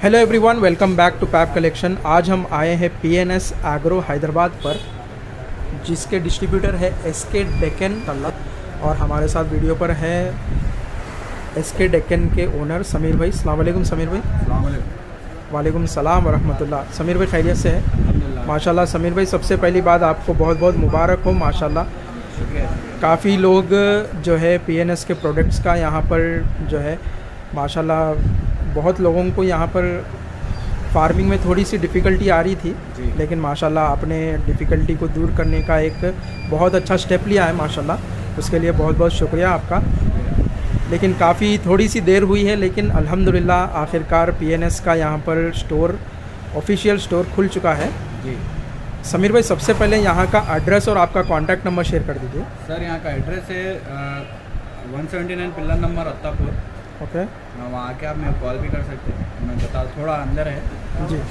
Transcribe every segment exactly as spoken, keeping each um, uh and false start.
Hello everyone, welcome back to Pap collection. आज हम आए हैं पीएनएस एग्रो हैदराबाद पर, जिसके डिस्ट्रीब्यूटर है एसके डेक्कन तल्ला, और हमारे साथ वीडियो पर है एसके डेक्कन के ओनर समीर भाई। अस्सलाम वालेकुम समीर भाई। अस्सलाम वालेकुम। वालेकुम सलाम वरहमतुल्लाह। समीर भाई खैरियत से है? माशाल्लाह। समीर भाई, सबसे पहली बात आपको बहुत बहुत मुबारक हो माशाल्लाह। काफ़ी लोग जो है पीएनएस के प्रोडक्ट्स का यहाँ पर जो है माशाल्लाह, बहुत लोगों को यहाँ पर फार्मिंग में थोड़ी सी डिफ़िकल्टी आ रही थी, लेकिन माशाल्लाह आपने डिफ़िकल्टी को दूर करने का एक बहुत अच्छा स्टेप लिया है माशाल्लाह। उसके लिए बहुत बहुत शुक्रिया आपका। लेकिन काफ़ी थोड़ी सी देर हुई है, लेकिन अल्हम्दुलिल्लाह आखिरकार पीएनएस का यहाँ पर स्टोर, ऑफिशियल स्टोर खुल चुका है जी। समीर भाई, सबसे पहले यहाँ का एड्रेस और आपका कॉन्टैक्ट नंबर शेयर कर दीजिए। सर, यहाँ का एड्रेस है one seventy nine pillar number Attapur. Okay, वहाँ आके आप मेरे कॉल भी कर सकते हैं। मैं बता, थोड़ा अंदर है जी।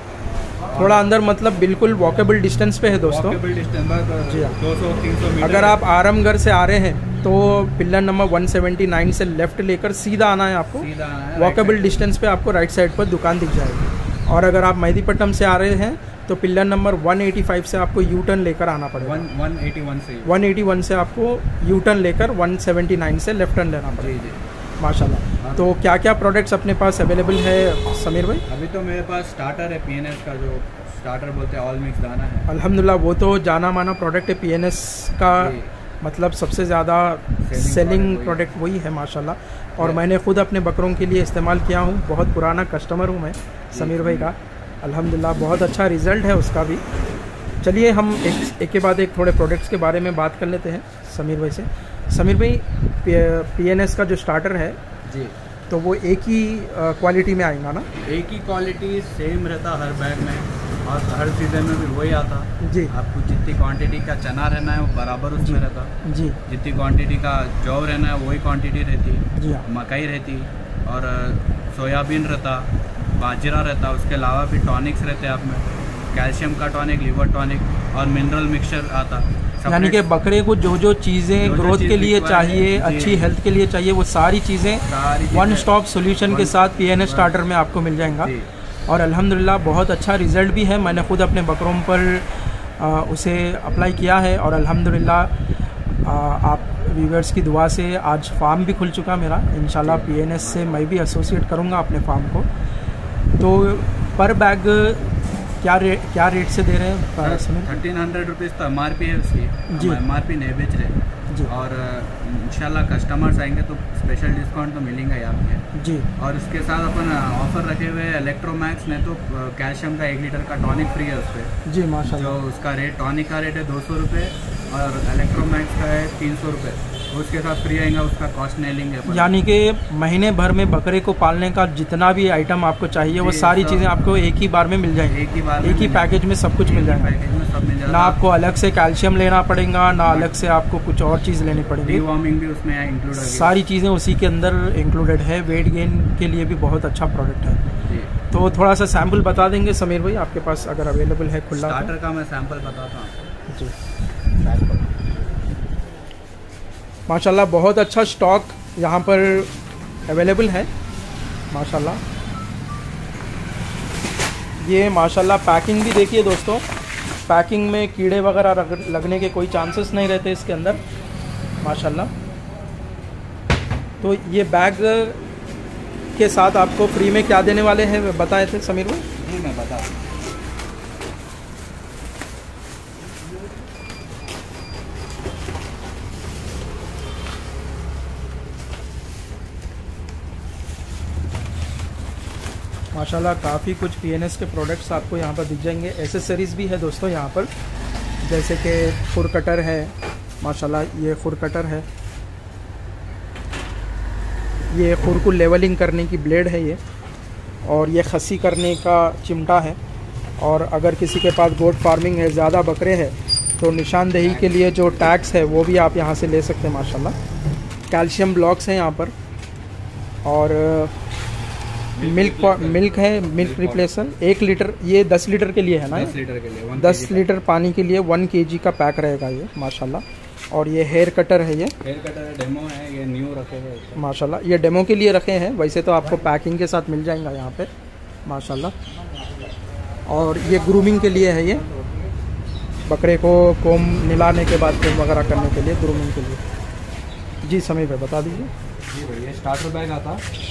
थोड़ा अंदर मतलब बिल्कुल वॉकेबल डिस्टेंस पे है दोस्तों। वॉकेबल डिस्टेंस जी हाँ। दो सौ तीन सौ मीटर। अगर आप आरामगढ़ से आ रहे हैं तो pillar number one seventy nine से लेफ़्ट लेकर सीधा आना है आपको। सीधा आना है, वॉकेबल डिस्टेंस पे आपको राइट साइड पर दुकान दिख जाएगी। और अगर आप मेहदीपट्टनम से आ रहे हैं तो pillar number one eighty five से आपको यू टर्न लेकर आना पड़ेगा। वन एटी वन से वन एटी वन से आपको यू टर्न लेकर वन सेवेंटी नाइन से लेफ्ट टर्न लेना पड़ेगा। जी जी माशाल्लाह। तो क्या क्या प्रोडक्ट्स अपने पास अवेलेबल है समीर भाई? अभी तो मेरे पास स्टार्टर है पीएनएस का, जो स्टार्टर बोलते हैं, ऑल मिक्स दाना है। अल्हम्दुलिल्लाह, वो तो जाना माना प्रोडक्ट है पीएनएस का, मतलब सबसे ज़्यादा सेलिंग प्रोडक्ट वही है माशाल्लाह। और मैंने खुद अपने बकरों के लिए इस्तेमाल किया हूँ, बहुत पुराना कस्टमर हूँ मैं समीर भाई का। अल्हम्दुलिल्लाह बहुत अच्छा रिज़ल्ट है उसका भी। चलिए हम एक एक के बाद एक थोड़े प्रोडक्ट्स के बारे में बात कर लेते हैं समीर भाई से। समीर भाई, पीएनएस का जो स्टार्टर है जी, तो वो एक ही क्वालिटी में आएगा ना? एक ही क्वालिटी सेम रहता हर बैग में, और हर सीजन में भी वही आता जी। आपको जितनी क्वांटिटी का चना रहना है वो बराबर उसमें रहता जी। जितनी क्वांटिटी का जौ रहना है वही क्वांटिटी रहती जी हाँ। मकई रहती, और सोयाबीन रहता, बाजरा रहता। उसके अलावा भी टॉनिक्स रहते आप में, कैल्शियम का टॉनिक, लिवर टॉनिक और मिनरल मिक्सचर आता। यानी कि बकरे को जो जो चीज़ें ग्रोथ के लिए चाहिए, अच्छी हेल्थ के लिए चाहिए, वो सारी चीज़ें वन स्टॉप सॉल्यूशन के साथ पीएनएस स्टार्टर में आपको मिल जाएगा। और अल्हम्दुलिल्लाह बहुत अच्छा रिज़ल्ट भी है। मैंने खुद अपने बकरों पर आ, उसे अप्लाई किया है, और अल्हम्दुलिल्लाह आप व्यूअर्स की दुआ से आज फार्म भी खुल चुका मेरा। इंशाल्लाह पीएनएस से मैं भी एसोसिएट करूँगा अपने फार्म को। तो पर बैग क्या रेट क्या रेट से दे रहे हैं? थर्टीन हंड्रेड रुपीज़ तो एम आर पी है उसकी जी। एम आर पी नहीं बेच रहे जी। और इंशाल्लाह कस्टमर्स आएंगे तो स्पेशल डिस्काउंट तो मिलेंगे यहाँ पे जी। और उसके साथ अपन ऑफर रखे हुए हैं इलेक्ट्रोमैक्स ने, तो कैल्शियम का एक लीटर का टॉनिक फ्री है उस पर जी माशाल्लाह। जो उसका रेट, टॉनिक का रेट है दो सौ रुपये और इलेक्ट्रोमैक्स का है तीन सौ रुपये। उसके साथ फ्री आएगा, उसका कॉस्ट नहीं लेंगे। यानी कि महीने भर में बकरे को पालने का जितना भी आइटम आपको चाहिए वो सारी चीज़ें आपको एक ही बार में मिल जाएंगी। एक ही बार एक ही पैकेज में सब कुछ मिल जाएगा। ना आपको अलग से कैल्शियम लेना पड़ेगा, ना अलग से आपको कुछ और चीज़ लेनी पड़ेगी। डीवॉर्मिंग भी उसमें इंक्लूड है, सारी चीज़ें उसी के अंदर इंक्लूडेड है। वेट गेन के लिए भी बहुत अच्छा प्रोडक्ट है। तो थोड़ा सा सैम्पल बता देंगे समीर भाई आपके पास अगर अवेलेबल है खुला? स्टार्टर का मैं सैम्पल बताता हूँ जी। माशाल्लाह बहुत अच्छा स्टॉक यहाँ पर अवेलेबल है माशाल्लाह। ये माशाल्लाह पैकिंग भी देखिए दोस्तों, पैकिंग में कीड़े वगैरह लगने के कोई चांसेस नहीं रहते इसके अंदर माशाल्लाह। तो ये बैग के साथ आपको फ्री में क्या देने वाले हैं बताए थे समीर भाई? जी मैं बता माशाल्लाह काफ़ी कुछ पीएनएस के प्रोडक्ट्स आपको यहाँ पर दिख जाएंगे। एसेसरीज़ भी है दोस्तों यहाँ पर, जैसे कि खुर कटर है माशाल्लाह, ये खुर कटर है, ये खुर को लेवलिंग करने की ब्लेड है ये, और ये खसी करने का चिमटा है। और अगर किसी के पास गोट फार्मिंग है, ज़्यादा बकरे हैं, तो निशानदेही के लिए जो टैग्स है वो भी आप यहाँ से ले सकते हैं माशाल्लाह। कैल्शियम ब्लॉक्स हैं यहाँ पर, और मिल्क मिल्क है, मिल्क रिप्लेसर एक लीटर, ये दस लीटर के लिए है ना? दस लीटर के लिए दस लीटर पानी के लिए वन केजी का पैक रहेगा ये माशाल्लाह। और ये हेयर कटर है, ये हेयर कटर है, डेमो है, ये न्यू रखे हैं माशाल्लाह। ये डेमो के लिए रखे हैं, वैसे तो आपको पैकिंग के साथ मिल जाएगा यहाँ पे माशाल्लाह। और ये ग्रूमिंग के लिए है, ये बकरे को कोम निलाने के बाद कोम वगैरह करने के लिए, ग्रूमिंग के लिए। जी समीर भाई बता दीजिए। जी भैया स्टार्टर बैग आता,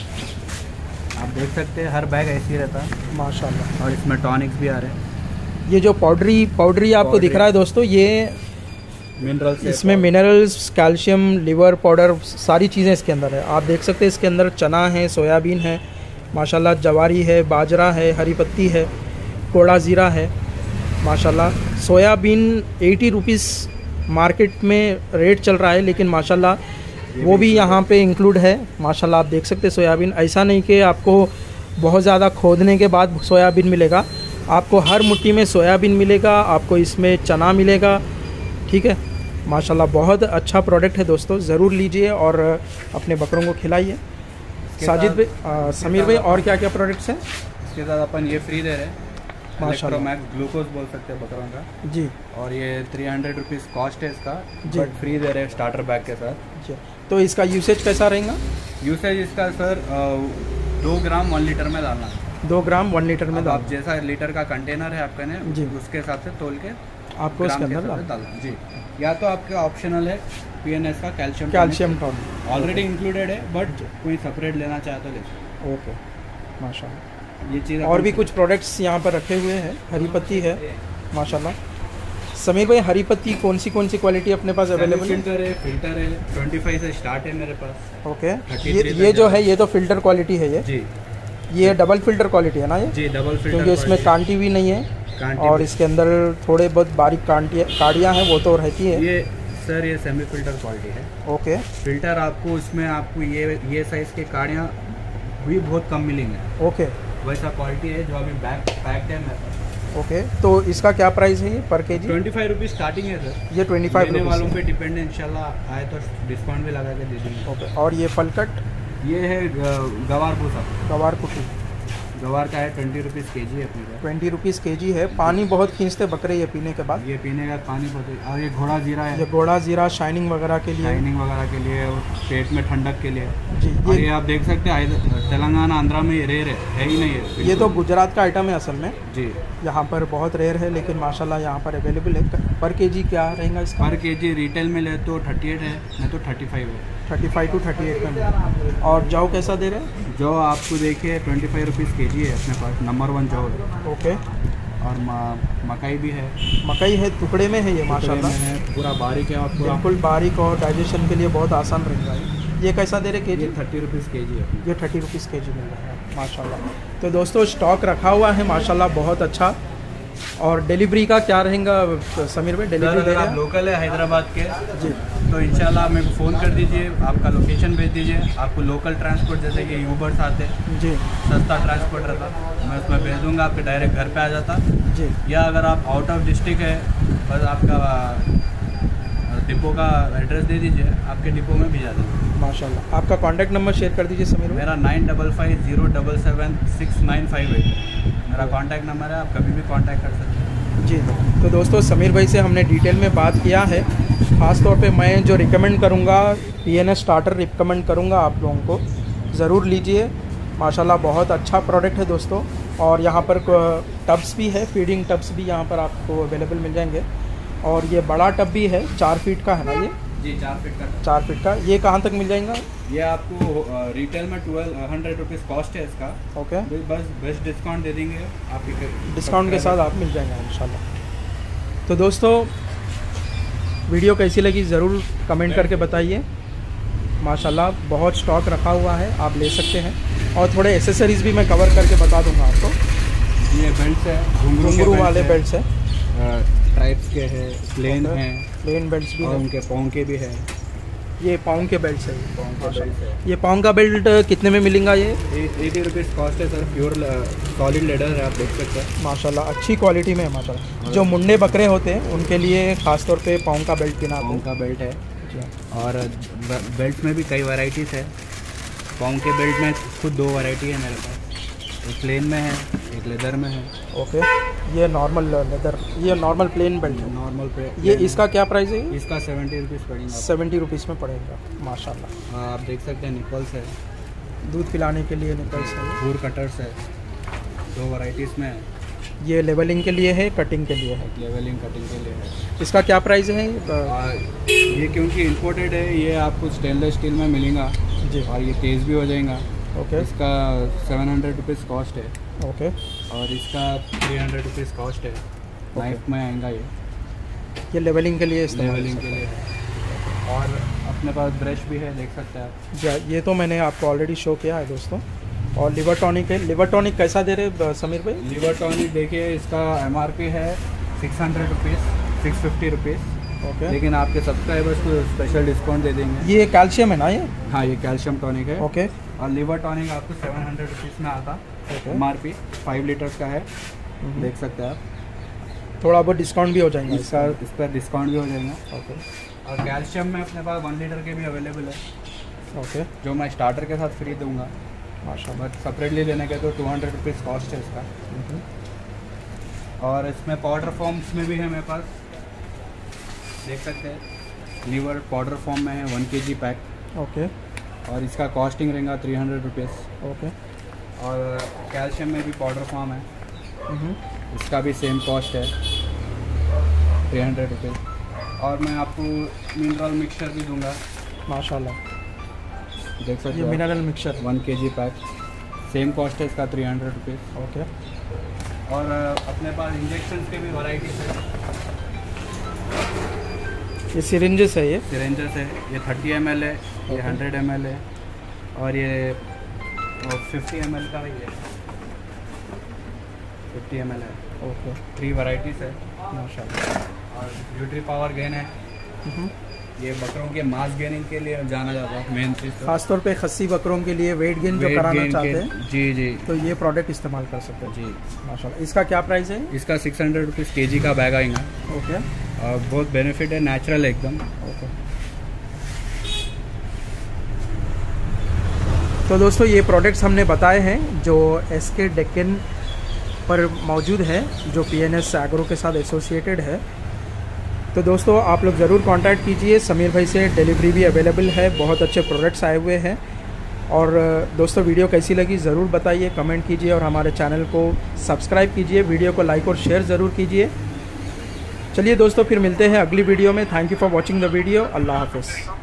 आप देख सकते हैं हर बैग ऐसे ही रहता है माशाल्लाह। और इसमें टॉनिक्स भी आ रहे हैं। ये जो पाउडरी पाउडरी आपको दिख रहा है दोस्तों, ये मिनरल्स, इसमें मिनरल्स, कैल्शियम, लिवर पाउडर, सारी चीज़ें इसके अंदर है। आप देख सकते हैं इसके अंदर चना है, सोयाबीन है माशाल्लाह, जवारी है, बाजरा है, हरी पत्ती है, कोड़ा ज़ीरा है माशाल्लाह। सोयाबीन एटी रुपीज़ मार्केट में रेट चल रहा है, लेकिन माशाल्लाह वो भी यहाँ पे इंक्लूड है माशाल्लाह। आप देख सकते हैं सोयाबीन, ऐसा नहीं कि आपको बहुत ज़्यादा खोदने के बाद सोयाबीन मिलेगा, आपको हर मुट्ठी में सोयाबीन मिलेगा, आपको इसमें चना मिलेगा, ठीक है माशाल्लाह। बहुत अच्छा प्रोडक्ट है दोस्तों, ज़रूर लीजिए और अपने बकरों को खिलाइए। साजिद भाई, समीर भाई और क्या क्या प्रोडक्ट्स हैं? इसके साथ अपन ये फ्री दे रहे हैं माशाल्लाह, मैक्स ग्लूकोज बोल सकते हैं बकरों का जी। और ये थ्री हंड्रेड रुपीज़ कॉस्ट है इसका जी, बट फ्री दे रहे हैं स्टार्टर बैग के साथ जी। तो इसका यूसेज कैसा रहेगा? यूसेज इसका सर दो ग्राम वन लीटर में डालना है। दो ग्राम वन लीटर में आप जैसा लीटर का कंटेनर है आपका ने जी, उसके हिसाब से तोल के आपको इसके अंदर डालना जी। या तो आपका ऑप्शनल है पीएनएस का calcium calcium tonic, already included है, बट कोई सेपरेट लेना चाहे तो ले। ओके माशाल्लाह। ये चीज़ और भी कुछ प्रोडक्ट्स यहाँ पर रखे हुए हैं। हरी पत्ती है माशाल्लाह। समीर भाई हरी पत्ती कौन सी कौन सी क्वालिटी अपने पास अवेलेबल है? फिल्टर है, फिल्टर है, पच्चीस से स्टार्ट है मेरे पास। ओके, ये ये जो है ये तो फिल्टर क्वालिटी है, ये जी, ये डबल फिल्टर क्वालिटी है ना ये? जी डबल फिल्टर, क्योंकि इसमें कांटी भी नहीं है और इसके अंदर थोड़े बहुत बारीक कांटियाँ काड़ियाँ हैं वो तो रहती है। ये सर ये सेमी फिल्टर क्वालिटी है। ओके, फिल्टर आपको इसमें आपको ये ये साइज़ के काड़ियाँ भी बहुत कम मिलेंगे। ओके, वैसा क्वालिटी है जो अभी बैग पैक्ड है मेरे पास। ओके, तो इसका क्या प्राइस है ये per K G? Twenty five rupees starting है सर। ये ट्वेंटी फाइव लेने वालों पे डिपेंड है, इंशाल्लाह आए तो डिस्काउंट भी लगा के दे देंगे। ओके, और ये फलकट? ये है गवार भूसा, गवार कुटी, गवार का है ट्वेंटी रुपीज़ के जी है अपने पास। ट्वेंटी रुपीज़ के जी है। पानी बहुत खींचते बकरे ये पीने के बाद? ये पीने का पानी बहुत। और ये घोड़ा जीरा है, ये घोड़ा जीरा शाइनिंग वगैरह के लिए, शाइनिंग वगैरह के लिए और पेट में ठंडक के लिए जी। ये, ये आप देख सकते हैं तेलंगाना आंध्रा में ये रेयर है, है ही नहीं है। ये तो गुजरात का आइटम है असल में जी, यहाँ पर बहुत रेयर है, लेकिन माशाल्लाह यहाँ पर अवेलेबल है। पर के जी क्या रहेगा इसका? पर के जी रिटेल में ले तो थर्टी एट है, नहीं तो थर्टी फाइव है। Thirty five to thirty eight में। और जौ कैसा दे रहे हैं? जौ आपको देखिए ट्वेंटी फाइव रुपीज़ के जी है अपने पास, नंबर वन जौ है। ओके, और मकई भी है। मकई है, टुकड़े में है ये माशाल्लाह, है पूरा बारीक है और पूरा बिल्कुल बारीक और डाइजेशन के लिए बहुत आसान रहेगा। ये कैसा दे रहे के जी? थर्टी रुपीज़ के जी है। ये थर्टी रुपीज़ के जी मिल रहा है माशाल्लाह। तो दोस्तों स्टॉक रखा हुआ है माशाल्लाह बहुत अच्छा। और डिलीवरी का क्या रहेगा समीर भाई? डिलीवरी दे रहे हैं? लोकल है हैदराबाद के जी, तो इंशाल्लाह मेरे को फ़ोन कर दीजिए, आपका लोकेशन भेज दीजिए। आपको लोकल ट्रांसपोर्ट जैसे कि यूबर्स आते हैं जी, सस्ता ट्रांसपोर्ट रहता, मैं उसमें भेज दूँगा, आपके डायरेक्ट घर पे आ जाता जी। या अगर आप आउट ऑफ डिस्ट्रिक्ट है बस आपका डिपो का एड्रेस दे दीजिए, आपके डिपो में भिजा देंगे माशाल्लाह। आपका कॉन्टैक्ट नंबर शेयर कर दीजिए समीर भाई। मेरा nine double five zero double seven six nine five eight मेरा कॉन्टैक्ट नंबर है, आप कभी भी कॉन्टैक्ट कर सकते हैं जी। तो दोस्तों समीर भाई से हमने डिटेल में बात किया है। ख़ास तौर पे मैं जो रिकमेंड करूँगा पीएनएस स्टार्टर रिकमेंड करूँगा आप लोगों को, ज़रूर लीजिए माशाल्लाह बहुत अच्छा प्रोडक्ट है दोस्तों। और यहाँ पर टब्स भी है, फीडिंग टब्स भी यहाँ पर आपको अवेलेबल मिल जाएंगे। और ये बड़ा टब भी है, चार फीट का है ना ये? जी चार फीट का। चार फीट का। ये कहाँ तक मिल जाएगा? ये आपको रिटेल में ट्वेल्व हंड्रेड रुपीज़ कॉस्ट है इसका। ओके, बस बेस्ट डिस्काउंट दे देंगे आपके, डिस्काउंट के साथ आप मिल जाएंगे इंशाल्लाह। तो दोस्तों वीडियो कैसी लगी ज़रूर कमेंट करके बताइए। माशाल्लाह बहुत स्टॉक रखा हुआ है, आप ले सकते हैं। और थोड़े एसेसरीज़ भी मैं कवर करके बता दूंगा आपको। ये बेल्ट है, घुंघरू वाले बेल्ट है, टाइप्स के हैं, प्लेन हैं, प्लेन बेल्ट भी और है, उनके पाँव के भी है। ये पाउंड के बेल्ट है। पाँव का बेल्ट है। ये पाउंड का बेल्ट कितने में मिलेगा? ये एटी रुपीज़ कॉस्ट है सर, प्योर सॉलिड लेदर है, आप देख सकते हैं माशाल्लाह अच्छी क्वालिटी में है माशाल्लाह। जो मुंडे बकरे होते हैं उनके लिए ख़ास तौर पे पाउंड का बेल्ट बिना पाँव का बेल्ट है। जी। और बेल्ट में भी कई वैरायटीज़ है। पाँव के बेल्ट में खुद दो वैरायटी है मेरे पास, एक प्लेन में है, एक लेदर में है। ओके, ये नॉर्मल लेदर, ये नॉर्मल प्लेन बेल्ट है। नॉर्मल पे ये इसका क्या प्राइस है? इसका सेवेंटी रुपीज़ पड़ेगा। सेवेंटी रुपीज़ में पड़ेगा माशाल्लाह। आप देख सकते हैं निपल्स है, दूध पिलाने के लिए निकल्स है, फूर कटर्स है, दो वैरायटीज़ में है। ये लेवलिंग के लिए है, कटिंग के लिए है? लेवलिंग कटिंग के लिए है। इसका क्या प्राइस है? आ, ये क्योंकि इंपोर्टेड है, ये आपको स्टेनलेस स्टील में मिलेगा जी, और ये तेज़ भी हो जाएगा। ओके। इसका सेवन हंड्रेड रुपीज़ कॉस्ट है। ओके। और इसका थ्री हंड्रेड रुपीज़ कॉस्ट है। नाइफ में आएगा ये। ये लेवलिंग के लिए लेवलिंग के लिए है। और अपने पास ब्रश भी है, देख सकते हैं आप जी। ये तो मैंने आपको ऑलरेडी शो किया है दोस्तों। और लिवर टॉनिक है। लिवर टॉनिक कैसा दे रहे समीर भाई? लिवर टॉनिक देखिए, इसका एम आर पी है six hundred rupees, six fifty rupees. Okay. लेकिन आपके सब्सक्राइबर्स को स्पेशल डिस्काउंट दे देंगे। ये कैल्शियम है ना ये? हाँ, ये कैल्शियम टॉनिक है। ओके। और लिवर टॉनिक आपको सेवन हंड्रेड रुपीज़ में आता। M R P five litres का है, देख सकते हैं आप। थोड़ा बहुत डिस्काउंट भी हो जाएगा इसका, इस पर डिस्काउंट भी हो जाएगा। ओके। और कैल्शियम में अपने पास वन लीटर के भी अवेलेबल है। ओके। जो मैं स्टार्टर के साथ फ्री दूंगा माशाल्लाह। बट सेपरेटली लेने के तो टू हंड्रेड रुपीज़ कॉस्ट है इसका। और इसमें पाउडर फॉर्म्स में भी है मेरे पास, देख सकते हैं। लीवर पाउडर फॉर्म में है, वन के जी पैक। ओके। और इसका कॉस्टिंग रहेगा थ्री हंड्रेड रुपीज़। ओके। और कैल्शियम में भी पाउडर फॉर्म है, इसका भी सेम कॉस्ट है, थ्री हंड्रेड रुपीज़। और मैं आपको मिनरल मिक्सचर भी दूंगा माशाल्लाह, देख सकते ये मिनरल मिक्सचर वन के जी पैक, सेम कॉस्ट है इसका, थ्री हंड्रेड रुपीज़। ओके। और अपने पास इंजेक्शन के भी वैराइटीज है। ये सिरिंजेस है, ये सिरिंजेस है। ये थर्टी एम एल है, ये हंड्रेड एम एल है, और ये फिफ्टी एम एल का ही है, फिफ्टी एम एल है। ओके। थ्री वैराइटीज़ है माशाल्लाह। और न्यूट्री पावर गेन है, ये बकरों के मास गेनिंग के लिए जाना जाता है मेन चीज़। तो खासतौर पे खस्सी बकरों के लिए वेट गेन जो कराना चाहते हैं जी जी, तो ये प्रोडक्ट इस्तेमाल कर सकते हैं जी माशाल्लाह। इसका क्या प्राइस है? इसका सिक्स हंड्रेड रुपीज़ के जी का बैग आएगा। ओके। और बहुत बेनिफिट है, नेचुरल एकदम। ओके। तो दोस्तों ये प्रोडक्ट्स हमने बताए हैं जो एस के डेक्कन पर मौजूद है, जो पी एन एस एग्रो के साथ एसोसिएटेड है। तो दोस्तों आप लोग ज़रूर कांटेक्ट कीजिए समीर भाई से, डिलीवरी भी अवेलेबल है, बहुत अच्छे प्रोडक्ट्स आए हुए हैं। और दोस्तों वीडियो कैसी लगी ज़रूर बताइए, कमेंट कीजिए और हमारे चैनल को सब्सक्राइब कीजिए, वीडियो को लाइक और शेयर ज़रूर कीजिए। चलिए दोस्तों फिर मिलते हैं अगली वीडियो में। Thank you for watching the video. अल्लाह हाफ़िज़।